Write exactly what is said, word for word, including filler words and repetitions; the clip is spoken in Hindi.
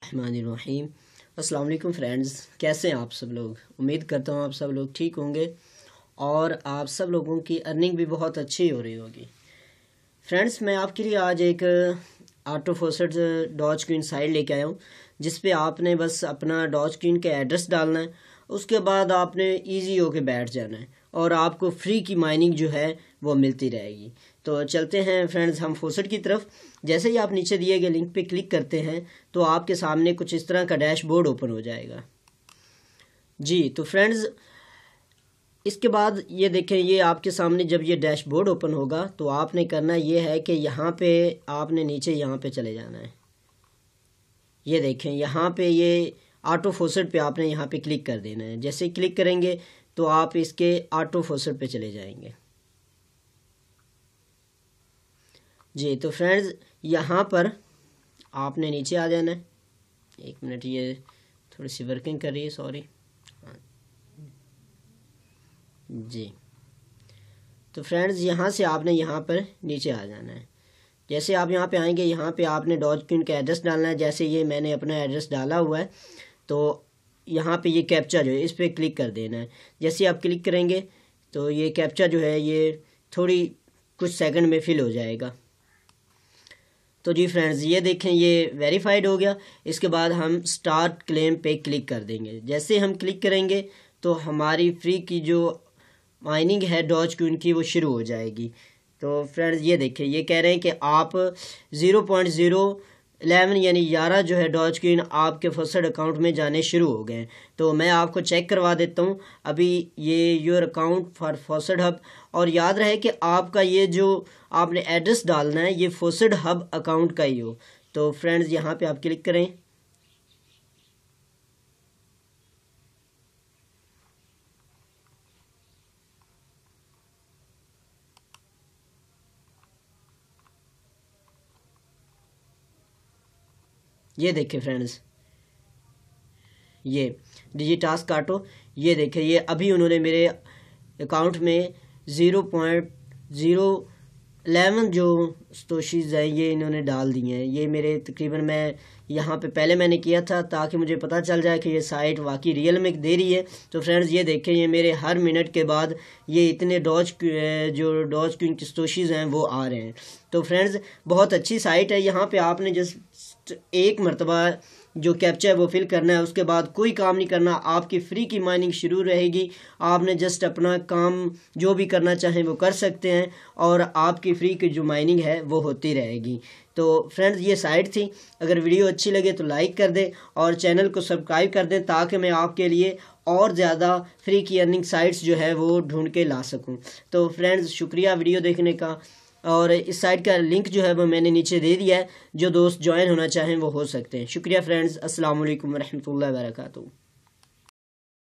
रहमानिर्रहीम। अस्सलाम वालेकुम फ्रेंड्स, कैसे हैं आप सब लोग। उम्मीद करता हूँ आप सब लोग ठीक होंगे और आप सब लोगों की अर्निंग भी बहुत अच्छी हो रही होगी। फ्रेंड्स, मैं आपके लिए आज एक auto faucet doge queen site लेके आया हूँ, जिस पे आपने बस अपना डॉज क्वीन का एड्रेस डालना है। उसके बाद आपने इजी होके बैठ जाना है और आपको फ्री की माइनिंग जो है वो मिलती रहेगी। तो चलते हैं फ्रेंड्स हम फोसेट की तरफ। जैसे ही आप नीचे दिए गए लिंक पे क्लिक करते हैं तो आपके सामने कुछ इस तरह का डैशबोर्ड ओपन हो जाएगा जी। तो फ्रेंड्स, इसके बाद ये देखें, ये आपके सामने जब ये डैशबोर्ड ओपन होगा तो आपने करना ये है कि यहाँ पे आपने नीचे यहाँ पे चले जाना है। ये देखें, यहाँ पे ये ऑटो फोसेट पे आपने यहाँ पे क्लिक कर देना है। जैसे क्लिक करेंगे तो आप इसके ऑटो फोसेट पे चले जाएंगे जी। तो फ्रेंड्स, यहाँ पर आपने नीचे आ जाना है। एक मिनट, ये थोड़ी सी वर्किंग कर रही है, सॉरी जी। तो फ्रेंड्स, यहाँ से आपने यहाँ पर नीचे आ जाना है। जैसे आप यहाँ पे आएंगे, यहाँ पे आपने डॉज क्वीन का एड्रेस डालना है। जैसे ये मैंने अपना एड्रेस डाला हुआ है तो यहाँ पे ये कैप्चा जो है इस पर क्लिक कर देना है। जैसे आप क्लिक करेंगे तो ये कैप्चा जो है ये थोड़ी कुछ सेकंड में फिल हो जाएगा। तो जी फ्रेंड्स, ये देखें, ये वेरीफाइड हो गया। इसके बाद हम स्टार्ट क्लेम पे क्लिक कर देंगे। जैसे हम क्लिक करेंगे तो हमारी फ्री की जो माइनिंग है डॉज क्वीन की वो शुरू हो जाएगी। तो फ्रेंड्स, ये देखें, ये कह रहे हैं कि आप ज़ीरो पॉइंट ज़ीरो इलेवन यानी ग्यारह जो है डॉज क्वीन आपके फोसेट अकाउंट में जाने शुरू हो गए। तो मैं आपको चेक करवा देता हूँ अभी ये your account for faucet hub. और याद रहे कि आपका ये जो आपने एड्रेस डालना है ये फोसेट हब अकाउंट का ही हो। तो फ्रेंड्स, यहाँ पे आप क्लिक करें। ये देखें फ्रेंड्स, ये डिजिटास्क ऑटो, ये देखें, ये अभी उन्होंने मेरे अकाउंट में ज़ीरो पॉइंट ज़ीरो इलेवन जो स्टोशीज़ हैं ये इन्होंने डाल दी हैं। ये मेरे तकरीबन मैं यहाँ पे पहले मैंने किया था ताकि मुझे पता चल जाए कि ये साइट वाकई रियल में दे रही है। तो फ्रेंड्स, ये देखें, ये मेरे हर मिनट के बाद ये इतने डॉज जो डॉज क्वीन की स्टोशीज़ हैं वो आ रहे हैं। तो फ्रेंड्स, बहुत अच्छी साइट है। यहाँ पे आपने जस्ट एक मरतबा जो कैप्चा है वो फिल करना है, उसके बाद कोई काम नहीं करना। आपकी फ्री की माइनिंग शुरू रहेगी। आपने जस्ट अपना काम जो भी करना चाहें वो कर सकते हैं और आपकी फ्री की जो माइनिंग है वो होती रहेगी। तो फ्रेंड्स, ये साइट थी। अगर वीडियो अच्छी लगे तो लाइक कर दें और चैनल को सब्सक्राइब कर दें ताकि मैं आपके लिए और ज़्यादा फ्री की अर्निंग साइट्स जो है वो ढूंढ के ला सकूं। तो फ्रेंड्स, शुक्रिया वीडियो देखने का। और इस साइट का लिंक जो है वो मैंने नीचे दे दिया है। जो दोस्त ज्वाइन होना चाहें वो हो सकते हैं। शुक्रिया फ्रेंड्स। अस्सलाम वालेकुम रहमतुल्लाहि व बरकातहू।